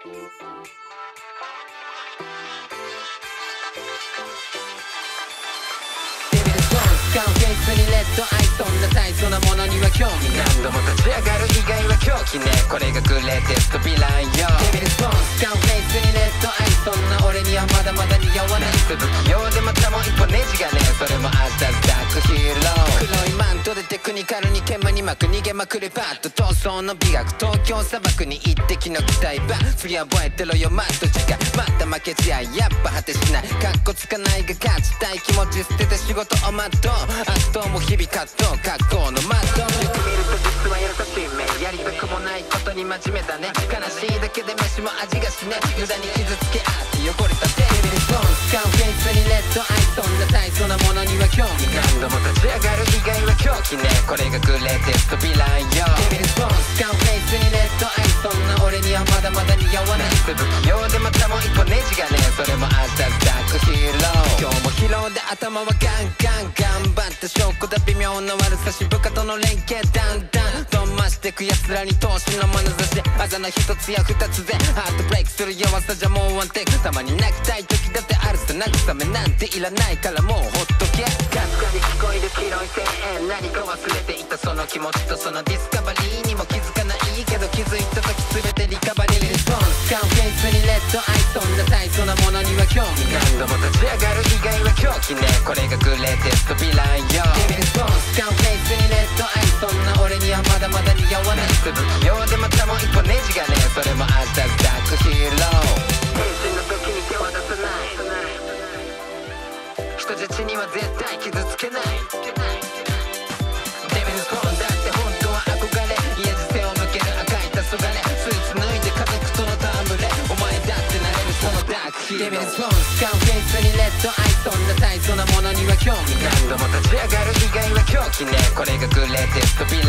使うフェイスにレッドアイ、そんな大層なものには興味ない。何度も立ち上がる以外は狂気ね。これがグレーテストヴィランよ。デビルスポーン使うフェイスにレッドアイ、そんな俺にはまだまだ似合わない。不器用でまたもう一歩ネジがね。それもあったダークヒーロー。黒いマントでテクニカルに煙に巻く逃げまくれパッと闘争の美学。東京砂漠に一滴の期待ば次は覚えてろよマット時間。また負け試合やっぱ果てしない。カッコつかないが勝ちたい気持ち捨てて仕事を全う。悪党も日々葛藤格好のマット。よく見ると実は優しい目。やりたくもないことに真面目だね。悲しいだけで飯も味がしね。無駄に傷つけあって汚れた手。デビルスポーン使うフェイスにレッドアイ、そんな大層なものには興味ない。何度も立ち上がる以外は狂気ね。これがグレーテストヴィランよ。デビルスポーン使うフェイスにレッドアイ、そんな俺にはまだまだ似合わない。不器用でまたもう一歩ネジがね。それもあったダークヒーロー。今日も疲労で頭はガンガン頑張った証拠だ。微妙な悪さし部下との連携だんだんどんましてく奴らに投資の眼差し。あざの一つや二つでハートブレイクする弱さじゃもうワンテイク。たまに泣きたい時だってあるさ。慰めなんていらないからもうほっとけ。かすかに聞こえる黄色い声援。何か忘れていたその気持ちとそのディスカバリーにも気づかないけど気づいた時全てリカバリー。リスポンス使うフェイスにレッドアイ、そんな大層なものには興味ない。何度も立ち上がる以外は狂気ね。これがグレーテストヴィランよ。デビルスポーン使うフェイスにレッドアイ、そんな俺にはまだまだ似合わない。不器用でまたもう一歩ネジがね。それもあったダークヒーロー。変身の時に手は出さない。人質には絶対傷つけない。デビルスポーンだって本当は憧れ。家路背を向ける赤い黄昏。スーツ脱いで家族との戯れ。お前だってなれるそのダークヒーロー。デビルスポーン使うフェイスにレッドアイ、そんな大層なものには興味ない。何度も立ち上がる以外は狂気ね。これがグレーテストヴィラン